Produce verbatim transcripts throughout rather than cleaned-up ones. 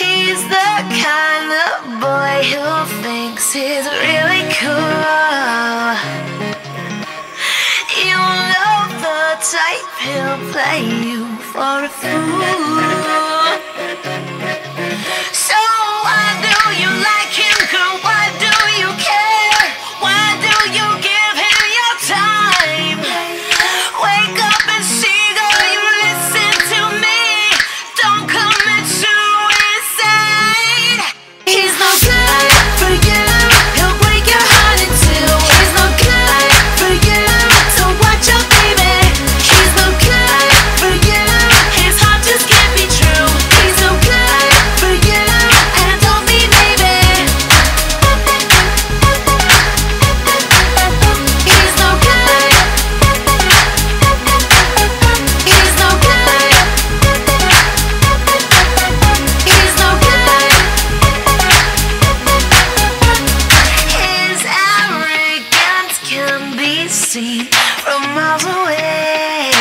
He's the kind of boy who thinks he's really cool. You know the type, he'll play you for a fool. So why do you like him, girl? Why do you care? Why do you give him your time? Wake up and see, girl, you listen to me. Don't commit suicide. He's no good for you. He'll break your heart in two. He's no good for you. So watch your baby. He's no good for you. His heart just can't be true. He's no good for you. And don't be maybe. He's no good. He's no good. He's no good. His arrogance can be seen from miles away.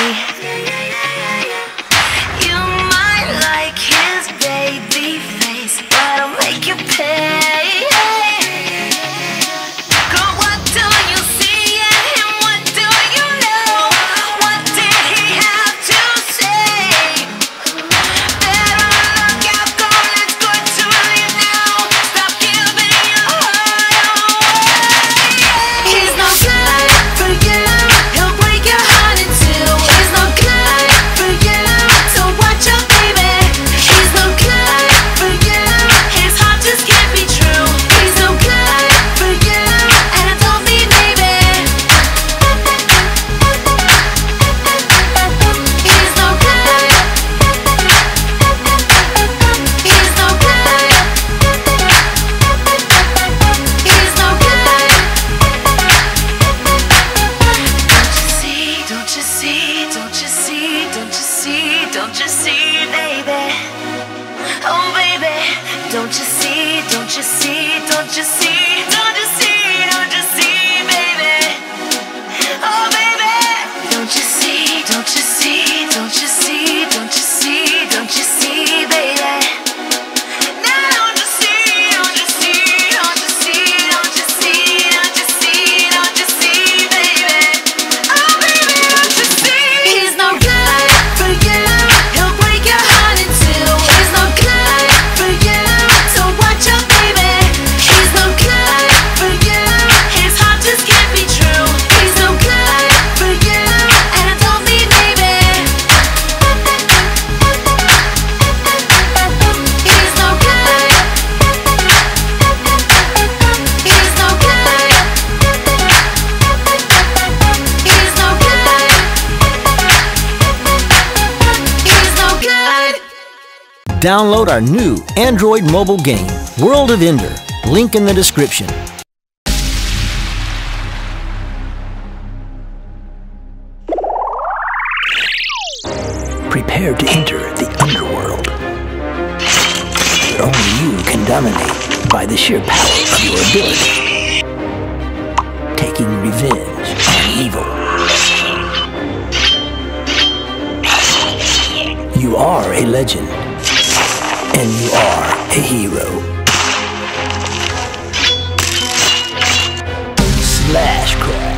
You might like his baby face, but I'll make you pay. Girl, what do you see in him? What do you know? What did he have to say? Better look out, girl, it's good to leave now. Stop giving your heart away. He's no good for you. He'll break your heart in two. He's no good for you. So watch your baby. He's no good for you. His heart just can't be true. He's no good for you. And don't be maybe. He's no good. He's no good. He's no good. Don't you see, don't you see, don't you see, don't you see, don't you see, baby? Oh baby, don't you see, don't you see, don't you see, don't you see, don't you see, baby? Oh baby, don't you see, don't you see, don't you see, don't you see, don't you see, baby? Now don't you see, don't you see, don't you see, don't you see, don't you see, don't you see, baby? Oh baby, don't you see? He's no good for you. He'll break your heart in two. He's no good for you. So watch your baby. He's no good for you. His heart just can't be true. He's no good for you. And don't be maybe. He's no good. He's no good. He's no good. He's no good. Download our new Android mobile game, World of Ender. Link in the description. Prepare to enter the underworld. But only you can dominate by the sheer power of your ability. Taking revenge on evil. You are a legend. And you are a hero. Slash crash.